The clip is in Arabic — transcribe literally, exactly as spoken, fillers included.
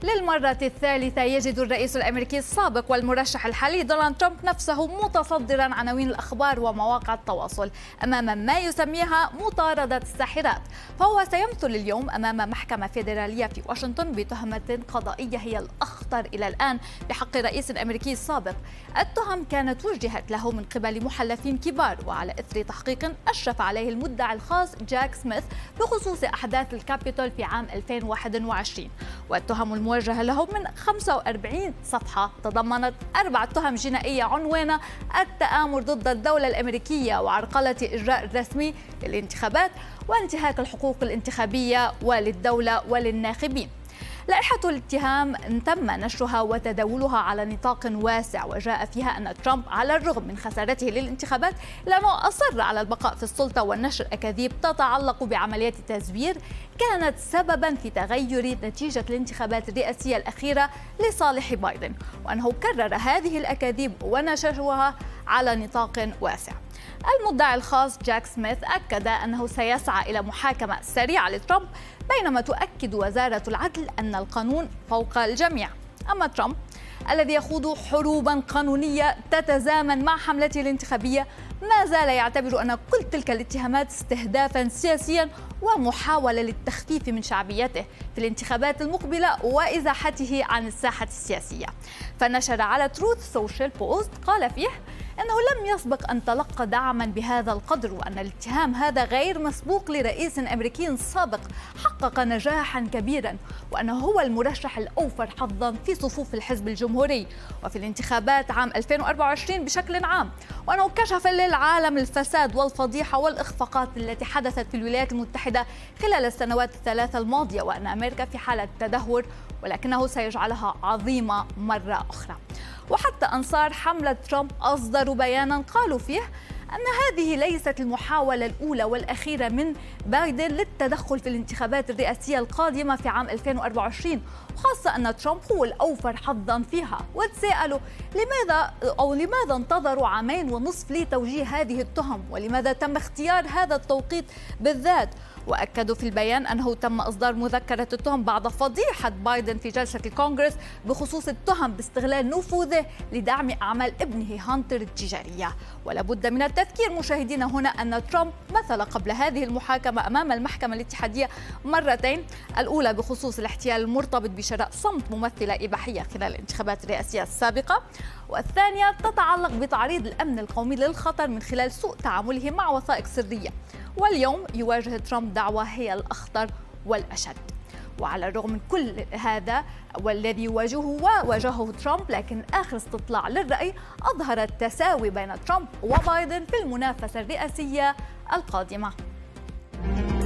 للمرة الثالثة يجد الرئيس الأمريكي السابق والمرشح الحالي دونالد ترامب نفسه متصدرا عناوين الأخبار ومواقع التواصل أمام ما يسميها مطاردة الساحرات، فهو سيمثل اليوم أمام محكمة فيدرالية في واشنطن بتهمة قضائية هي الأخطر إلى الآن بحق الرئيس الأمريكي السابق. التهم كانت وجهت له من قبل محلفين كبار وعلى إثر تحقيق أشرف عليه المدعي الخاص جاك سميث بخصوص أحداث الكابيتول في عام ألفين وواحد وعشرين، والتهم الموجهة له من خمسة وأربعين صفحة تضمنت أربع تهم جنائية عنوانها التآمر ضد الدولة الأمريكية وعرقلة الإجراء الرسمي للانتخابات وانتهاك الحقوق الانتخابية وللدولة وللناخبين. لائحة الاتهام تم نشرها وتداولها على نطاق واسع، وجاء فيها أن ترامب على الرغم من خسارته للانتخابات لأنه أصر على البقاء في السلطة ونشر أكاذيب تتعلق بعمليات تزوير كانت سببا في تغير نتيجة الانتخابات الرئاسية الأخيرة لصالح بايدن، وأنه كرر هذه الأكاذيب ونشرها على نطاق واسع. المدعي الخاص جاك سميث أكد أنه سيسعى إلى محاكمة سريعة لترامب، بينما تؤكد وزارة العدل أن القانون فوق الجميع. أما ترامب الذي يخوض حروبا قانونية تتزامن مع حملته الانتخابية ما زال يعتبر أن كل تلك الاتهامات استهدافا سياسيا ومحاولة للتخفيف من شعبيته في الانتخابات المقبلة وإزاحته عن الساحة السياسية. فنشر على تروث سوشيال بوست قال فيه أنه لم يسبق أن تلقى دعما بهذا القدر، وأن الاتهام هذا غير مسبوق لرئيس أمريكي سابق حقق نجاحا كبيرا، وأنه هو المرشح الأوفر حظا في صفوف الحزب الجمهوري وفي الانتخابات عام ألفين وأربعة وعشرين بشكل عام، وأنه كشف للعالم الفساد والفضيحة والإخفاقات التي حدثت في الولايات المتحدة خلال السنوات الثلاثة الماضية، وأن أمريكا في حالة تدهور ولكنه سيجعلها عظيمة مرة أخرى. وحتى أنصار حملة ترامب أصدروا بيانا قالوا فيه أن هذه ليست المحاولة الأولى والأخيرة من بايدن للتدخل في الانتخابات الرئاسية القادمة في عام ألفين وأربعة وعشرين، وخاصة أن ترامب هو الأوفر حظا فيها. وتساءلوا لماذا أو لماذا انتظروا عامين ونصف لتوجيه هذه التهم، ولماذا تم اختيار هذا التوقيت بالذات؟ وأكدوا في البيان أنه تم إصدار مذكرة التهم بعد فضيحة بايدن في جلسة الكونغرس بخصوص التهم باستغلال نفوذه لدعم أعمال ابنه هانتر التجارية. ولا بد من التذكير مشاهدينا هنا أن ترامب مثل قبل هذه المحاكمة أمام المحكمة الاتحادية مرتين، الأولى بخصوص الاحتيال المرتبط بشراء صمت ممثلة إباحية خلال الانتخابات الرئاسية السابقة، والثانية تتعلق بتعريض الأمن القومي للخطر من خلال سوء تعامله مع وثائق سرية. واليوم يواجه ترامب دعوى هي الأخطر والأشد. وعلى الرغم من كل هذا والذي يواجهه وواجهه ترامب، لكن آخر استطلاع للرأي أظهر التساوي بين ترامب وبايدن في المنافسة الرئاسية القادمة.